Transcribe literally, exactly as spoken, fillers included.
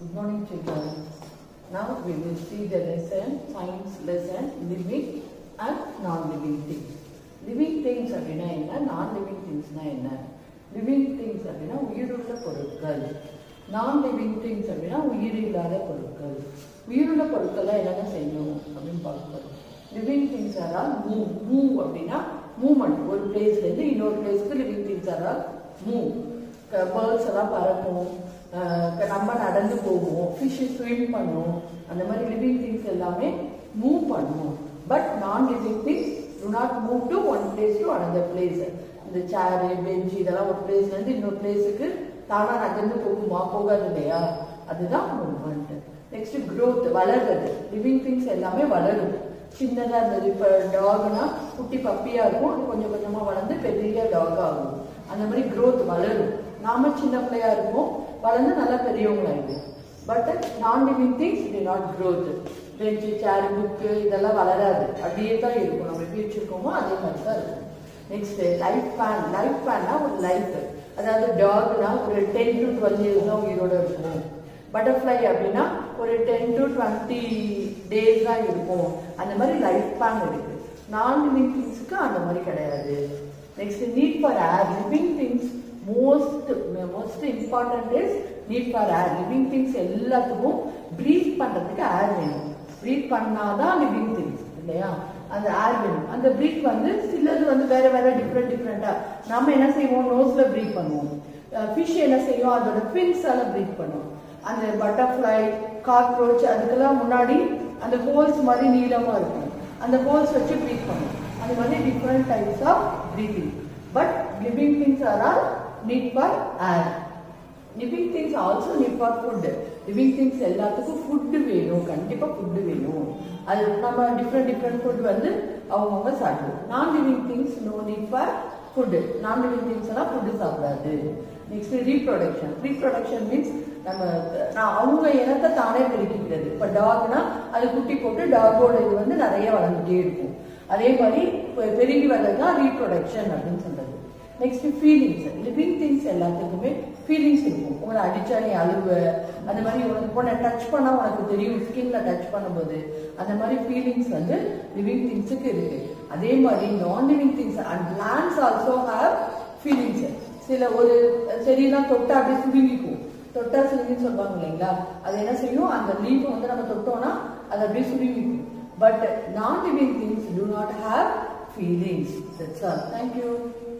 Good morning, children. Now we will see the lesson, science lesson, living and non-living things. Living things அப்படினா என்ன, non-living thingsனா என்ன? Living things அப்படினா உயிருள்ள பொருட்கள். Non-living things அப்படினா உயிரில்லாத பொருட்கள். உயிருள்ள பொருட்களை என்னென்ன செய்யணும் அப்படின்னு பார்க்கணும். Living things are all move. Move அப்படினா movement. ஒரு பிளேஸ்ல இருந்து இன்னொரு பிளேஸ்க்கு living things are all move. Birds எல்லாம் பறக்கும், நம்ம நடந்து போவோம், ஃபிஷ் ஸ்விம் பண்ணும், அந்த மாதிரி லிவிங் திங்ஸ் எல்லாமே மூவ் பண்ணும். But non living things do not move to one place to another place. இந்த சேரு பெஞ்ச் இதெல்லாம் ஒரு பிளேஸ்ல இருந்து இன்னொரு பிளேஸுக்கு தானா நடந்து போகுமா, போகாது இல்லையா, அதுதான் மூவ்மெண்ட். நெக்ஸ்ட் growth, வளர்றது. லிவிங் திங்ஸ் எல்லாமே வளரும். சின்னதா இருந்தது, இப்ப டாக்னா குட்டி பப்பியா இருக்கும், அது கொஞ்சம் கொஞ்சமா வளர்ந்து பெரிய டாக் ஆகும். அந்த மாதிரி growth வளரும். நாம சின்ன பிள்ளையா இருப்போம், வளர்ந்து நல்லா பெரியவங்களாயிடும். But non living things do not growth. Bench chair book இதெல்லாம் வளராது, அப்படியே தான் இருக்கும். நம்ம எப்படி வச்சிருக்கோமோ அதே மாதிரி தான் இருக்கும். Next life span. லைஃப் ஸ்பேன்னா ஒரு லைஃப், அதாவது டாக்னா ஒரு டென் டு டுவெல் இயர்ஸ் தான் உயிரோட இருக்கும். பட்டர்ஃப்ளை அப்படின்னா ஒரு டென் டு டுவெண்ட்டி டேஸ் தான் இருக்கும். அந்த மாதிரி லைஃப் ஸ்பேன் இருக்கு. நான் லிவிங் திங்ஸுக்கு அந்த மாதிரி கிடையாது. Next need for air. Living things most most important is need for air. Living things எல்லாத்துக்கும் ப்ரீத் பண்றதுக்கு ஏர் வேணும். ப்ரீத் பண்ணாதான் லிவிங் திங்ஸ் இல்லையா, அந்த ஏர் வேணும். அந்த ப்ரீத் வந்து சிலது வந்து வேற வேற டிஃப்ரெண்ட் டிஃப்ரெண்டா. நம்ம என்ன செய்வோம், நோஸ்ல ப்ரீத் பண்ணுவோம். ஃபிஷ் என்ன செய்யும், அதோட ஃபின்ஸால ப்ரீத் பண்ணுவோம். அந்த பட்டர்ஃப்ளை, காக்ரோச் அதுக்கெல்லாம் முன்னாடி அந்த ஹோல்ஸ் மாதிரி நீளமா இருக்கும், அந்த ஹோல்ஸ் வச்சு ப்ரீத் பண்ணுவோம். அந்த மாதிரி different types of breathing. But living things are all need for air. Living things also need for food. Living things எல்லாத்துக்கும் ஃபுட் வேணும், கண்டிப்பா ஃபுட் வேணும். அது நம்ம டிஃப்ரெண்ட் டிஃப்ரெண்ட் ஃபுட் வந்து அவங்கவுங்க சாப்பிடுவோம். Non living things no need for food. Non living things எல்லாம் ஃபுட் சாப்பிடாது. Next reproduction. ரீப்ரொடக்ஷன் மீன்ஸ் நம்ம நான் அவங்க இனத்தை தானே பெருக்கிக்கிறது. இப்போ டாக்னா அது குட்டி போட்டு டாகோட இது வந்து நிறைய வளர்ந்துட்டே இருக்கும். அதே மாதிரி பெருகி வர்றது தான் ரீப்ரொடக்ஷன் அப்படின்னு சொல்றது. Next feelings. லிவிங் திங்ஸ் எல்லாத்துக்குமே ஃபீலிங்ஸ் இருக்கும். உங்களை அடிச்சா நீ அழுவ, அந்த மாதிரி உனக்கு உன்னை டச் பண்ணா உனக்கு தெரியும், ஸ்கின்ல டச் பண்ணும்போது அந்த மாதிரி ஃபீலிங்ஸ் வந்து லிவிங் திங்ஸுக்கு இருக்கு. அதே மாதிரி non living things and plants also have feelings. சில ஒரு செடியெல்லாம் தொட்டா அப்படியே சுருங்கிக்கும், தொட்டா சுருங்கின்னு சொல்லுவாங்க இல்லைங்களா, அது என்ன செய்யும், அந்த லீஃப் வந்து நம்ம தொட்டோம்னா அது அப்படியே சுருங்கிக்கும். But non living things do not have feelings. That's all. Thank you.